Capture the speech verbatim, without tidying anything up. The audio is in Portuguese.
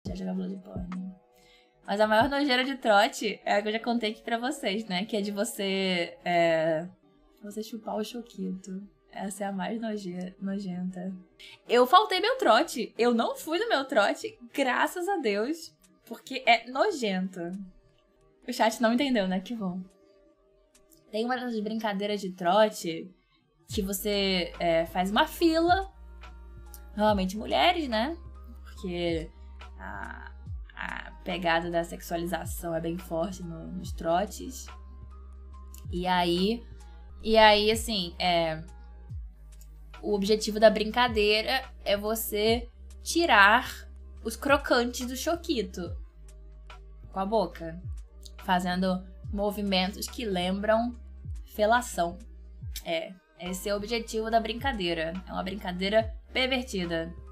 Já jogar Bloodborne. Mas a maior nojeira de trote é a que eu já contei aqui pra vocês, né? Que é de você... É... Você chupar o choquito. Essa é a mais noje... nojenta. Eu faltei meu trote. Eu não fui no meu trote, graças a Deus. Porque é nojento. O chat não entendeu, né? Que bom. Tem uma das brincadeiras de trote que você é, faz uma fila. Normalmente mulheres, né? Porque a, a pegada da sexualização é bem forte no, nos trotes. E aí... E aí, assim, é... o objetivo da brincadeira é você tirar os crocantes do choquito com a boca, fazendo movimentos que lembram felação. É, esse é o objetivo da brincadeira. É uma brincadeira pervertida.